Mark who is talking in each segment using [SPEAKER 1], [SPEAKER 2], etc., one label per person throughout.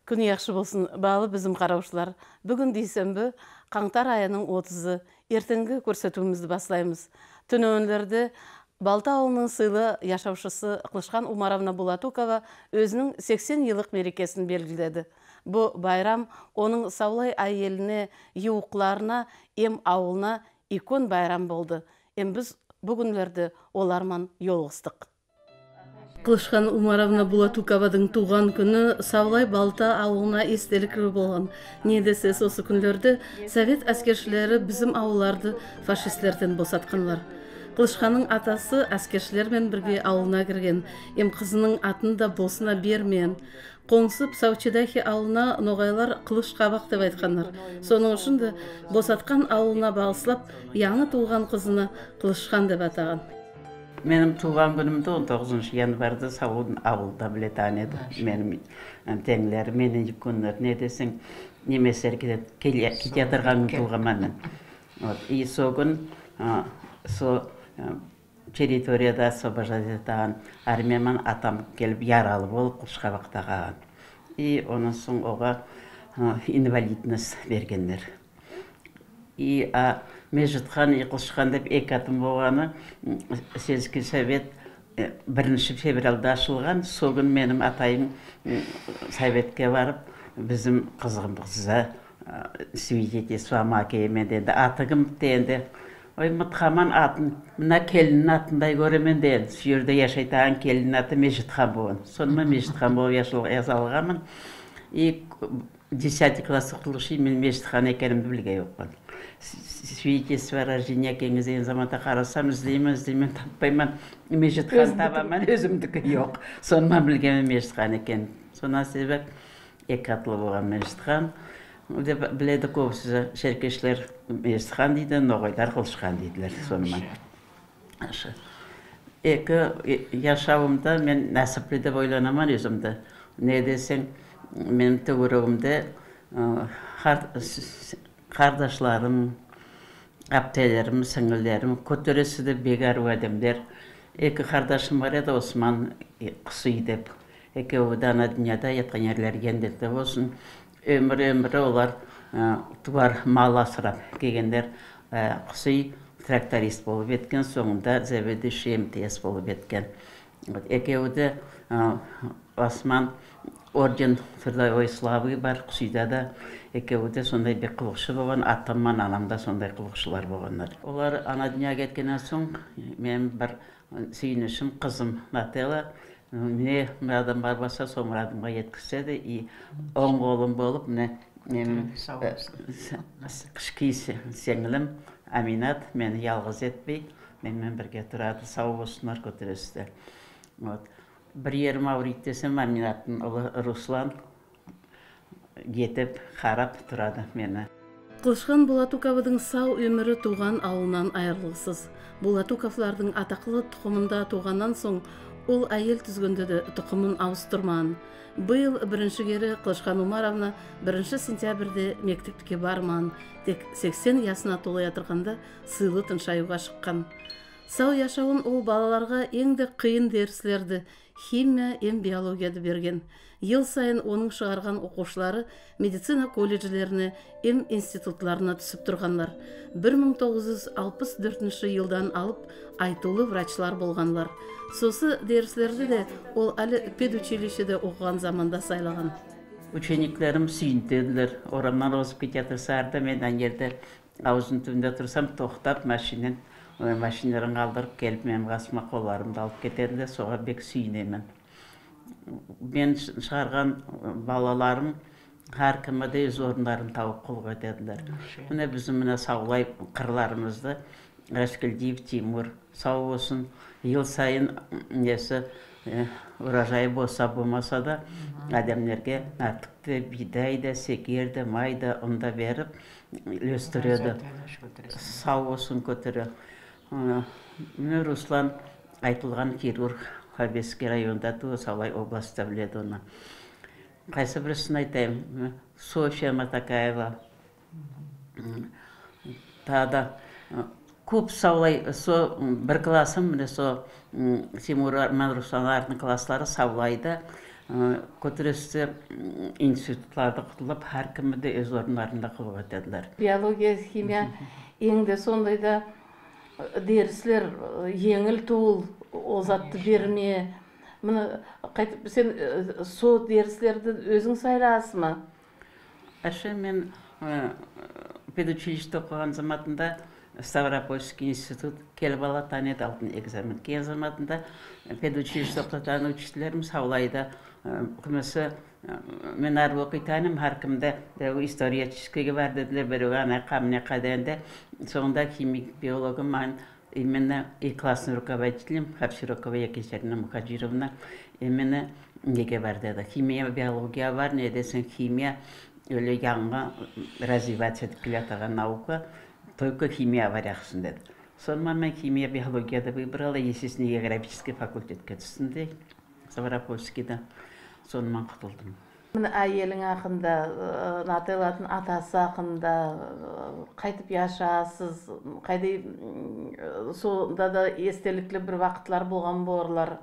[SPEAKER 1] Күн яхшы болсын, балы bizim қараушылар. Бүгін дейсенбі, қаңтар айының 30-ы, ертеңгі көрсетуімізді баслаймыз. Түнөөнлерді Балта ауылының сыйлы яшаушысы Қылышқан Умаровна Булатукова өзінің 80 yıllık мерекесін белгіледі. Бұл байрам оның Саулай айеліне, еуқларына, ем ауылына икон байрам болды. Біз бүгінлерді оларман йолғыстық. Қылышқан Умаровна Булатукованың туған күні Саулай Балта ауылына естелік болған. Не десе осы күндерді Совет әскершілері bizim ауыларды фашистлерден босатқанлар. Қылышқанның атасы әскершілермен бірге ауылына кірген. Ем қызының атын да босына бермейін. Қоңсып Саучедахи ауылына ноғайлар қылыш қабақ деп айтқандар. Соның үшін де босатқан ауылына бағыслап, яңы туған қызына Қылышқан деп атаған.
[SPEAKER 2] Benim tuğan günümde 19 yanvarda Savun avulda bile tanıdı. Benim tenler, meninci günler ne desin, nemeser kitiyatırgan tuğamanın. İyi so gün, so teritoriyada sobajadetağın armiyaman atam gelip yaralı bolup kuşka baktağın. İyi onun son oğa invalidnes bergenler. İyi Mecitхан Иқылышқан деп екі атым болғаны Сельский совет 1 февралда ашылған. Сол күн менің атайым советке барып, біздің қызығымызға свидетельство әкелмен деді. Атығым деді. Ой, мұтқаман атын, мына келінің атындай көремен деді. Сүйерде яшайтаған келінің аты Мejitхан болған. Сонымен Mejitхан болып yazалғамын. 10 класс оқытылушы мен Mejitхан екенімді білген жоқпын. Свидетельство о рождении кеңізген заманда қарасам, іздеймін, таппаймын. Mejitхан табамын, өзімдікі жоқ. Сонымен білгенім Mejitхан екен. Сонан себеп екі атылы болған Mejitхан. Біледі көбісі шеркешлер Mejitхан дейді, ноғайлар Қылышқан дейділер. Сонымен. Екі яшауымда мен нәсіплі деп ойланамын өзімді. Не десең, менің төгірігімде қардашларым, аптелерім, сіңілдерім, көтересі де бегару әдемдер. Екі қардашым бар еді, Осман Құсый деп. Екеуі дана дүнияда еткен ерлер ендетті болсын. Өмірі олар туар мал асырап кегендер. Құсый тракторист болып еткен, соңында заведующий МТС болып еткен. Екеуі де Осман орден Трудовой славы бар, Құсыйда да. Екеуі де сондай бек қылықшы болған, атаман анамда сондай қылықшылар болғандар. Олар ана дүнияға кеткеннен соң, мен бір сүйінішім қызым Нателла, не мұрадым бар баса, сол мұрадымға еткізеді. Оң қолым болып, кішкей сеңілім Аминат мені ялғыз етпей, менімен бірге тұрады, сау болсынар көтересіздер. Бір ерім ауырейді десем, Аминаттың ұлы Руслан кетіп, қарап тұрады мені.
[SPEAKER 1] Қылышқан Булатукованың сау өмірі туған ауылынан айырылғысыз. Булатуковлардың атақлы тұқымында туғаннан соң, ол әйел түзгенде де тұқымын ауыстырмаған. Бұл бірінші кері Қылышқан Умаровна 1 сентябрьде мектепке бармаған, тек 80 ясына толы ятырғанда сыйлы тыншаюға шыққан. Сау яшауын ол балаларға еңді қиын дәріслерді, химия, биологияды берген. Ел сайын оның шығарған оқушылары медицина колледжлеріне, институтларына түсіп тұрғанлар. 1964 жылдан алып айтулы врачлар болғанлар. Сосы дәріслерді де ол әлі педучилищеде оқыған заманда сайлаған.
[SPEAKER 2] Учениклерім сүйінтеділер. Орамнан озып кететір сарда мен әнерді аузын түбінде тұрсам, тоқтап машинерін қалдырып келіп, мен қасыма қоларымды алып кетерінде, соға бек сүйінемін. Мен шығарған балаларым әркімі де өз орындарын тауып қолға етеділер. Міне біздің Саулай қырларымызды Рашкелдиев Тимур сау болсын. Ел сайын урожай болса болмаса да адамдерге артықты бидайды, секерді, майды, ұнда беріп үлестіреді. Сау болсын көтірі. Міне Руслан айтылған хирург Хабесский районда туы, Саулай областа біледі оны. Қайсы бірісін айтайым, София Матакаева. Тада көп Саулай, бір классым, Тимур Русланлардың класслары Саулайда көтересті институтларды құтылып, әркімі де өз орындарында қылып өтеділер.
[SPEAKER 1] Биология, химия, еңді сондайда деріслер еңіл туыл, озатты берме. Мұны қайтып, сен со деріслерді өзің сайласың ма?
[SPEAKER 2] Әше мен педучилищте оқыған заматында Ставропольский институт келіп алатан еді алтын экзамен. Кейін заматында педучилищте оқытатын учителерім саулайды. Күмісі мен ар оқитаным, әркімді историческіге бар деділер, біреуі ана қамне қадайында. Соңында химик биологым маған именно и классный руководителем Хапсирокова Екатерина Мухаджировна именно неге бар деді. Химия, биология бар, не десең химия өлі яңға развиваться етіп келатаған наука, только химия бар яқсын деді. Сонымен мен химия, биологияда выбрала, естественно, географический факультетке түстім де, Ставропольскийда. Сонымен құтылдым.
[SPEAKER 1] Әйелің ақында, Нателланың атасы ақында қайтып яшасыз, қайдай сонда да естеліклі бір вақытлар болған боларлар?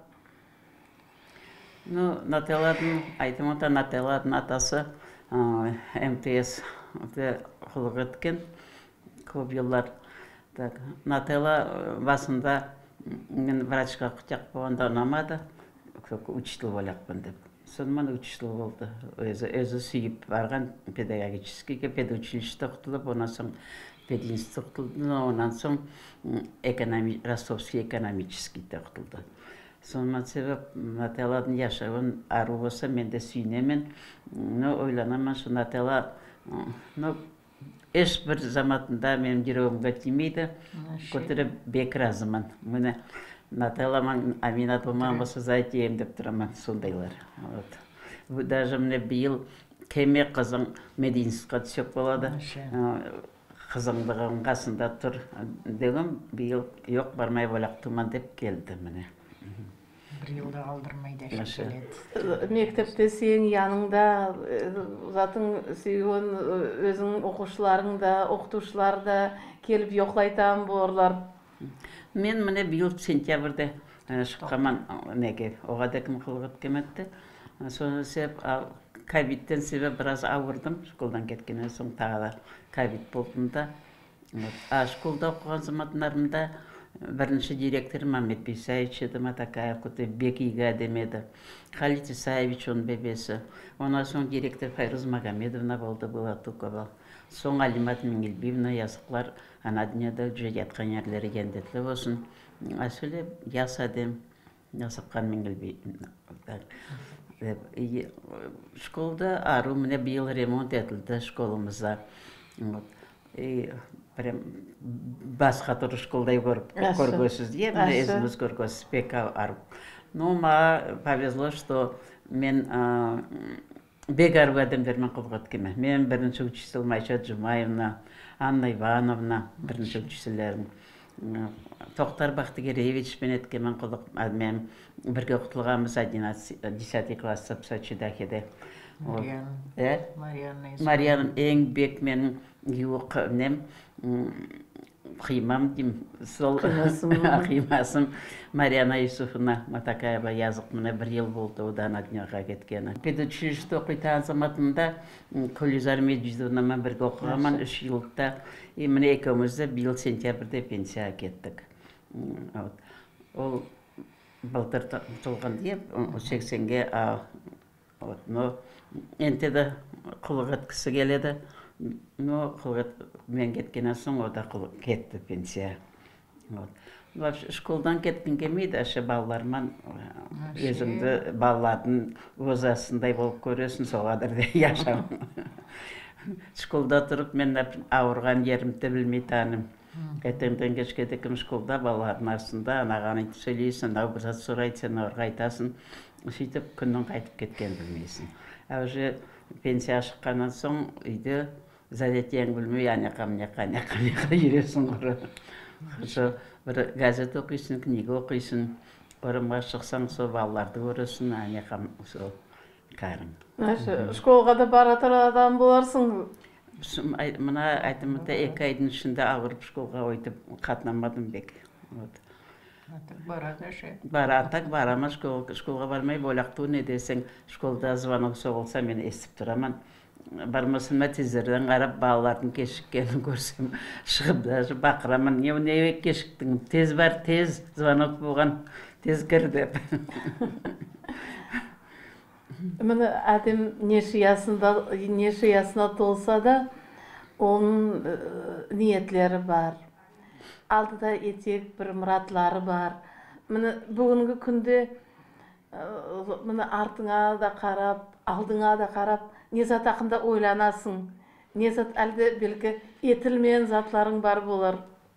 [SPEAKER 2] Нателланың, айтым ота Нателланың атасы МТС құлық еткен көп жылдар. Нателла басында мен врачқа құтақ болғанда ұнамады, учитель болақпын деп. Сонымен учитель болды. Өзі сүйіп барған педагогическийге, педучилищте құтылып, онан соң пединститут құтылды, онан соң Ростовский экономическийде құтылды. Сонымен себеп Нателладың яшауын ару болса, мен де сүйінемен. Ойланамын, що Нателла еш бір заматында менің жүрегімге тимейді, көтеріп бек разымын. Мені Нателламан Амина Томан болса зайтейім деп тұрамын, сондайлар. Даже мне биыл кеме қызың медицинскқа түсек болады. Қызыңдығын қасында тұр дегім, биыл yok бармай болақтыман деп келді міне.
[SPEAKER 3] Бір жылда қалдырмайды келеді.
[SPEAKER 1] Мектепте сен яныңда затың сүйген өзің оқушыларың да, оқытушылар да келіп жоқлайтан боларлар.
[SPEAKER 2] Мен міне биыл сентябрьде шыққаман неге оға да кім қылғыт кеметті. Соны себеп ковидтен себеп біраз ауырдым. Школдан кеткеннен соң тағы да ковид болдымда. Школда оқыған заматынарымда бірінші директор Мамед Бейсаевич еді, Матакаев көте Бекига демеді. Халид Исаевич оның бебесі. Онан соң директор Файруз Магомедовна болды, была Тукова. Соң Алимат Меңелбиевна yazıklar ana dünyada ücret yatkan yerleri kendetli olsun. Asıl yasadım, yazıkkan Mengilbiyevna. Şkolda arı mine bir yıl remont edildi şkolumuzda. Басқа тұры школдай көргөсіз дие, міне өзіміз көргөсіз пек арып. Но ма повезло, что мен бек арып адамдармен қылғат кеме. Мен бірінші учитель Майша Джумаевна, Анна Ивановна, бірінші учителерім. Тоқтар Бақтыгеревич мен еткемен қылық, мен бірге құтылғамыз 10 класста Сочида кеде. Марияның ең бек менің юық нем қимам дейм, сол қимасым Марияна Юсуфовна Матакаева yazık міне бір ел болды одан дүнияға кеткені. Педучилищте оқитан заматында Күлізар Меджидовнамен бірге оқығаман 3 жылда. Міне екеумізді биыл сентябрьде пенсияға кеттік. Ол былтыр толған деп 80-ге Ентеді қылғыт кісі келеді. Қылғыт мен кеткенен соң ода кетті пенсия. Школдан кеткен келмейді, әші балалармен өзіңді балалардың өзасындай болып көресің, соғадыр де яшам. Школда тұрып, мен ауырған ерімді білмей таным. Әтеңден кешкеді кім школда балалардың арасында анаған айтып сөйлейсің, ау бір зат сұрайды, сен орға айтасың. Сөйтіп күннің қайтып кеткен білмейсің. Әуже пенсия шыққаннан соң үйде занятияң білмей, аңяқа жүресің құры. Бір газет оқисың, книга оқисың, орымға шықсаң, сол балаларды көресің, аңяқам сол кәрің.
[SPEAKER 1] Школға да баратыр адам боларсың.
[SPEAKER 2] Мына айтымында 2 айдың ішінде ауырып школға өйтіп қатынамадым бек.
[SPEAKER 3] Barada şey.
[SPEAKER 2] Baratak barama şkolga barmay bolaqtu ne deseng şkolda zvanok soğulsa meni esip duraman. Barmasın tezlerden qarab balaların keşikkenini görsem шығып da baqıraman. Ne keşiktin? Tez var, tez zvanok bolgan, tez kir dep.
[SPEAKER 1] Mine adam neçe yaşına tolsa da onun niyetleri var. Aldıda etek bir muratlары бар. Mine bugünkü günde mine артыңа da qarap, алдыңа da qarap, ne zat hakkında oylanasın. Ne zat elde belki etilmeyen zatların var bolar.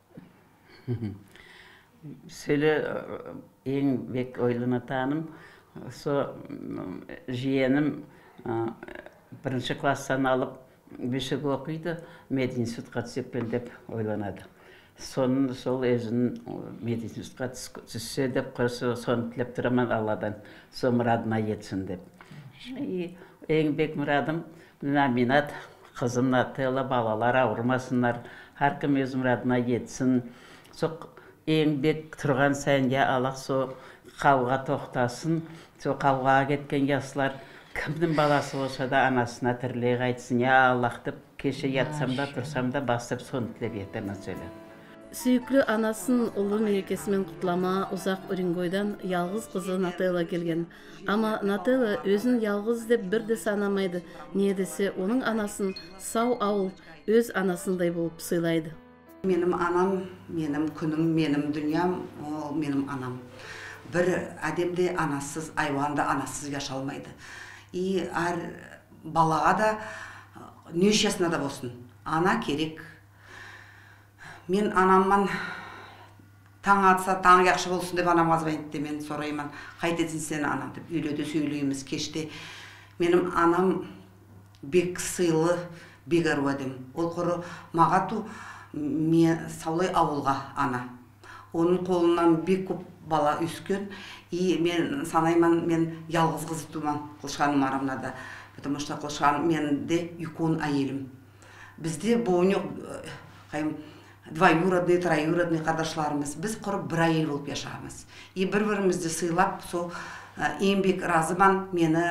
[SPEAKER 2] Söyle en bek oylanıtanım. So jiyenim birinci klassdan alıp beşik okuydu. Medinstitutқа түсеппен деп ойланады. Соны сол өзінің мединstitutқа түссе деп соны тілеп тұрамын Алладан. Со мұрадына етсін деп. Ең бек мұрадым Аминат, қызым Нателла, балалар ауырмасынlar, әркім өз мұрадына етсін. Со ең бек тұрған сайын я Аллах со қалға тоқтасын. Со қалғаға кеткен ясылар кімнің баласы болса да анасына тірлік айтсын. Я Аллах деп кеше ятсам да тұрсам да бастап соны тілеп етемін сөйле.
[SPEAKER 1] Сүйіклі анасын ұлы мерекесімен құтлама ұзақ Уренгойдан ялғыз қызы Нателла келген. Ама Нателла өзін ялғыз деп бірде санамайды. Не десе, оның анасын сау ауыл өз анасындай болып сыйлайды.
[SPEAKER 4] Менің анам, менің күнім, менің дүниям, ол менің анам. Bir ademde anasız, ayvanda anasız yaşalmaydı. Әр балаға да, нөш жасына да болсын, ана керек. Мен анамман таң атса, таң яқшы болсын деп анамға звонитте мен сұраймын. Қайтетін сен анам деп үйледі сөйлейміз кеште. Менің анам бек сыйлы, бек ару адем. Ол құры мағату мен саулай ауылға ана. Оның қолынан бек көп бала өскен. Мен санайман, мен ялғыз қыз туман Қылышқаным арамнада. Потому что Қылышқан менде юкон әйелім. Бізде бойны двоюродный, троюродный қардашларымыз. Біз құрып бір әйел болып yaşамыз. Бір-бірімізді сыйлап, сол еңбек разыман мені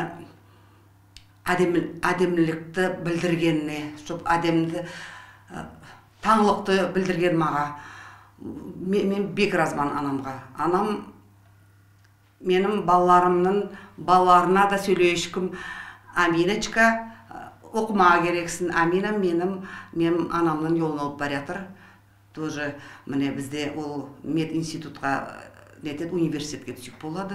[SPEAKER 4] әдемілікті білдіргеніне, щоб әдемді таңлықты білдірген маға. Мен бек разман анамға. Анам менің балаларына да сөйлейшкім. Аминочка, оқымаға керексін. Амина менің анамның жолын алып баратыр. Тоже міне бізде ол мединститутқа университетке түсіп болады.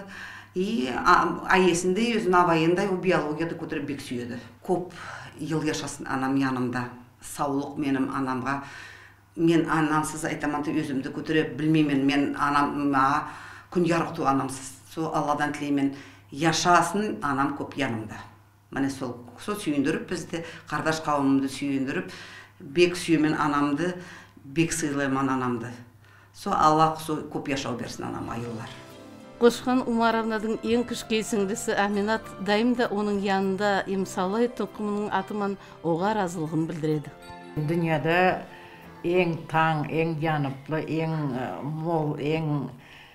[SPEAKER 4] Айесінде өзін абайындай биологияды көтеріп бек сүйеді. Көп ел yaşасын анам янымда. Саулық менің анамға. Мен анамсыз айтаманты өзімді көтеріп білмеймін. Мен анамға күн ярықту анамсыз. Сол Алладан тілеймін. Yaşасын анам көп янымда. Міне сол сүйіндіріп бізді, қардаш қауымымды сүйіндіріп, бек сүйемен анамды, бек сыйлайман анамды. Сол Аллах көп yaşау берсін анамға еллар.
[SPEAKER 1] Қылышқан Умаровнаның ең кішкей сіңлісі Аминат дайымда оның янында емсалай тұқымының атыман оға разылығын білдіреді.
[SPEAKER 3] Дүнияда ең таң, ең янıplı, ең мол, ең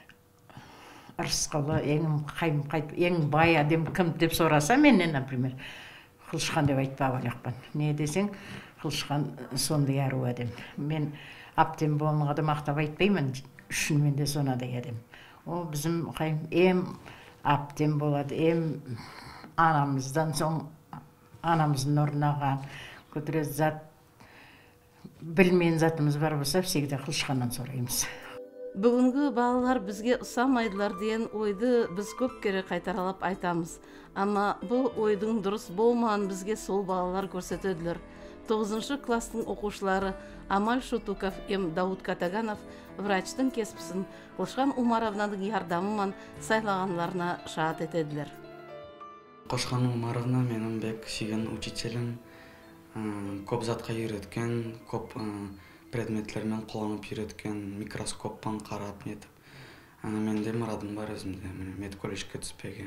[SPEAKER 3] ырысқылы, ең бай адем кім деп сұраса менен, например, Қылышқан деп айтпа балақпан. Не десең, Қылышқан сондай ару адем. Мен аптен болмағады мақтап айтпаймын, үшін мен де сонадай адем. О, bizim em aптен болады, em anamızdan soң anamızın орнаған көтере зат білмеген затымыз бар болса, всегда Қылышқаннан сұраймыз.
[SPEAKER 1] Бүгінгі балалар бізге ұсамайдылар деген ойды біз көп кере қайтаралап айтамыз. Ама бұл ойдың дұрыс болмаған бізге сол балалар көрсетеділер. 9-шы класстың оқушылары Амаль Шутуков ем Дауд Катаганов врачтың кеспісін Қылышқан Умаровнаның ярдамымен сайлағанларына шаат етеділер.
[SPEAKER 5] Қылышқан Умаровна менің бек сүйген учителім, көп затқа үйреткен, көп предметлермен қоланып үйреткен, микроскоппан қарап нетіп. Менде мұрадым бар өзімде, медколледжге түспеге.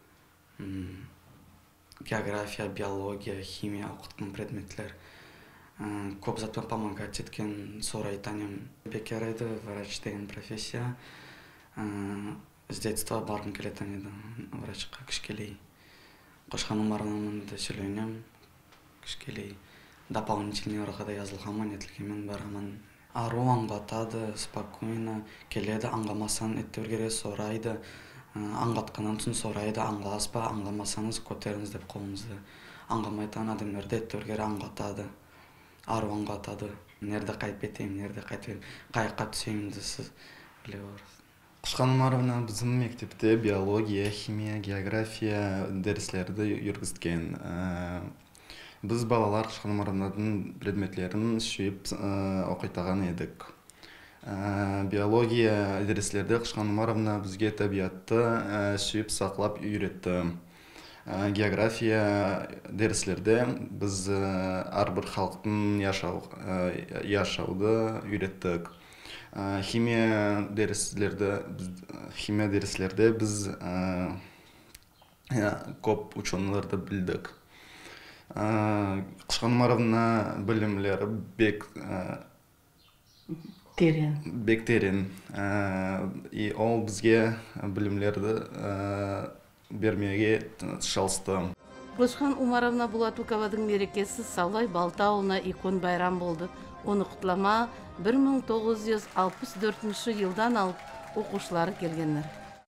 [SPEAKER 5] География, биология, химия оқытқан предметлер. көп затпен помогать еткен сорайтанем. Бекер еді врач деген профессия. С детства барғым келетін еді врачқа кішкелей. Қошқан Умаровнамен де сөйленем, кішкелей дополнительный орақада жазылғанман, етілгенмен бараман. Ару аңғатады, спокойно келеді, аңғамасан еттергере сорайды, аңғатқаннан түн сорайды, аңғалас па, аңғамасаңыз көтеріңіз деп қолыңызды. Аңғамайтан адамдарды еттергере аңғатады, ару аңғатады. Нерде қайтып етейім, нерде қайтып қайыққа түсейімді сіз біле барасыз.
[SPEAKER 6] Қошқан Умаровна біздің мектепте биология, химия, география дәріслерді жүргізген. Біз балалар Қошқан Умаровнаның предметлерін сүйіп оқитаған едік. Биология дәріслерде Қошқан Умаровна бізге табиатты сүйіп сақлап үйретті. География дәріслерде біз әрбір халықтың яшауды үйреттік. Химия дәріслерде біз көп ученыйларды білдік. Қошқан Умаровна білімлері бек терең. И ол бізге білімлерді бермеге шалысты.
[SPEAKER 1] Қошқан Умаровна Булатукованың мерекесі Саулай Балта ауылына икон байрам болды. Оны құтлама 1964 жылдан алып оқушылары келгендер.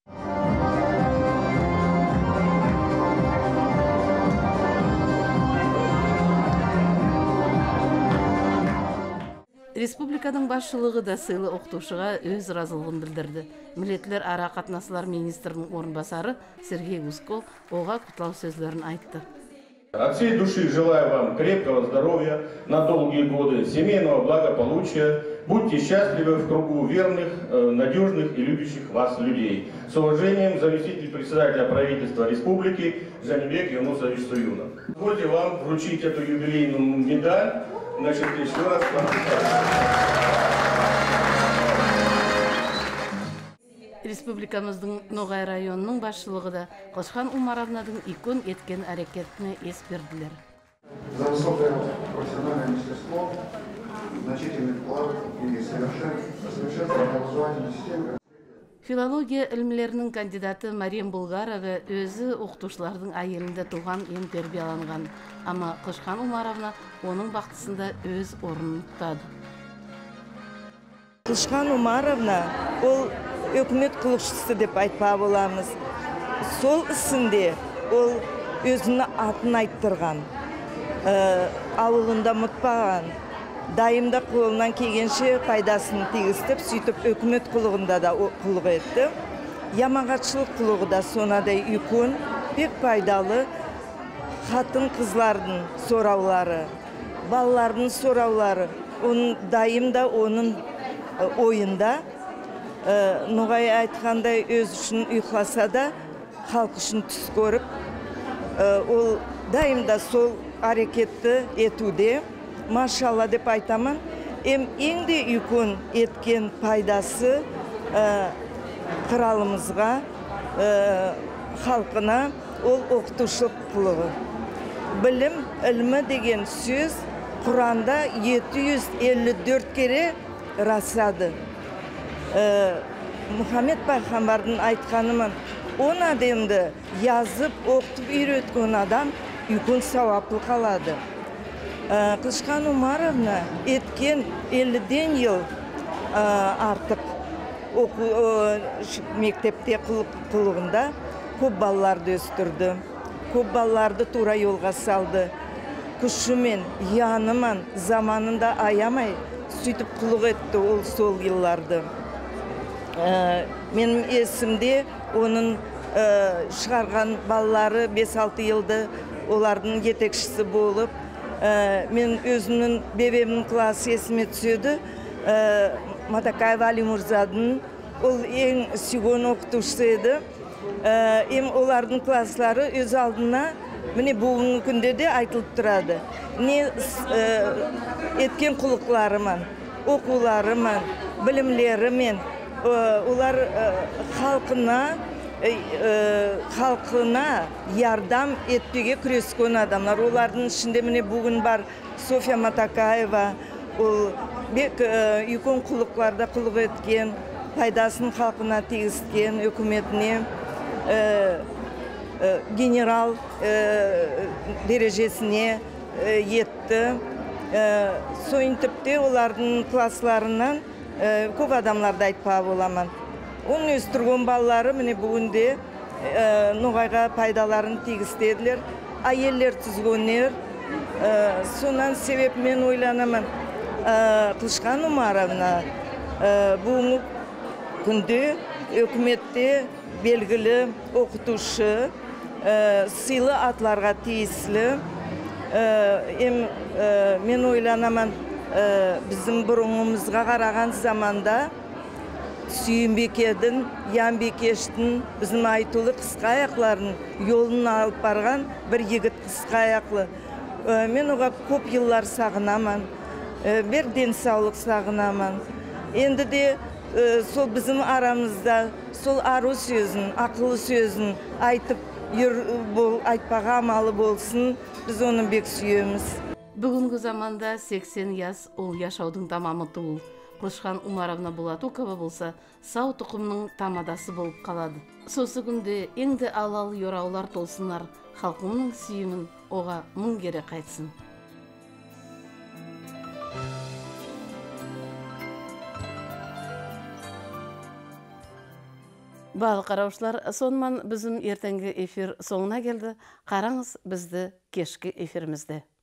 [SPEAKER 1] Республиканың басшылығы да сыйлы оқытушыға өз разылығын білдірді. Милетлер ара қатынасылар министрінің орынбасары Сергей Гусков оға құтлау сөзлерін айтты.
[SPEAKER 7] От всей души желаю вам крепкого здоровья на долгие годы, семейного благополучия. Будьте счастливы в кругу верных, надежных и любящих вас людей. С уважением, заместитель председателя правительства республики Жанибек Юнусович Суюнов. Позвольте вам вручить эту юбилейную медаль. Значит, еще раз
[SPEAKER 1] Республикамыздың Ноғай районының басшылығы да Қошқан Умаровнаның икон еткен әрекетіне ес берділер.
[SPEAKER 8] За высокое профессиональное мастерство, значительный вклад и совершенствование образовательной системы.
[SPEAKER 1] Филология ілімлерінің кандидаты Мария Булгарова өзі оқытушылардың айелінде туған ен тәрбияланған. Ама Қошқан Умаровна оның бақтысында өз орнын тұтады.
[SPEAKER 9] Қошқан Умаровна ол өкімет қылықшысы деп айтпа боламыз. Сол ісінде ол өзінің атын айттырған, ауылында мұтпаған, дайымда қолынан келгенше пайдасын тегістіп, сөйтіп өкімет қылығында да қылық етті. Ямағатшылық қылығы да сонадай икон, пек пайдалы. Қатын қызлардың сораулары, балалардың сораулары, оның дайымда оның ойында. Ноғай айтқандай өз үшін ұйқласа да, халық үшін түс көріп, ол дайымда сол әрекетті етуде. Машалла деп айтамын, ең де икон еткен пайдасы қыралымызға, халқына ол оқытушылық қылығы. Білім, ілімі деген сөз Құранда 754 кере расады. Мұхаммед пайғамбардың айтқанымын, 10 адамды yazып, оқытып үйреткен адам икон сауаплы қалады. Қошқан Умаровна еткен 50-ден ел артық мектепте қылығында көп балаларды өстірді, көп балаларды тура жолға салды. Күшімен, янымен, заманында аямай сөйтіп қылық етті ол сол елларды. Менің есімде оның шығарған балалары 5-6 елді олардың жетекшісі болып, мен өзімнің бебемнің класы есіме түседі. Матакаева Али Мурзадың ол ең сүйген оқытушысы еді. Олардың класслары өз алдына міне бүгінгі күнде де айтылып тұрады. Не еткен құлықларымен, оқуларымен, білімлерімен олар халқына халқына ярдам етпеге күрескен адамlar. Олардың ішінде міне бүгін бар София Матакаева, ол бек үлкен құлықларда құлық еткен, пайдасын халқына тигізген, үкіметіне генерал дәрежесіне етті. Сойтып те олардың классларынан көп адамларды айтпа боламын. Оның өстірген балалары міне бүгінде ноғайға пайдаларын тигізтеділер, әйелдер түзгенер. Сонан себеп мен ойланамын, Қылышқан Умаровна бүгінгі күнде өкіметте белгілі оқытушы, сыйлы атларға тиесілі. Мен ойланамын, біздің бұрынғымызға қараған заманда Сүйінбекедің, Янбекештің біздің айтулы қысқа аяқларын yolын алып барған бір егіт қысқа аяқлы. Мен оға көп yıllar сағынамын, бір денсаулық сағынамын. Енді де сол біздің арамызда сол ару сөзін, ақылы сөзін айтып айтпаға амалы болсын, біз оны бек сүйеміз.
[SPEAKER 1] Бүгінгі заманда 80 яс ол яшаудың тамамы туыл. Қылышқан Умаровна Булатукова болса, сау тұқымның тамадасы болып қалады. Сосы күнде еңді алал йораулар толсынар, халқымның сүйімін оға мың кере қайтсын. Бал қараушылар, сонман біздің ертеңгі эфир соңына келді. Қараңыз бізді кешкі эфирімізде.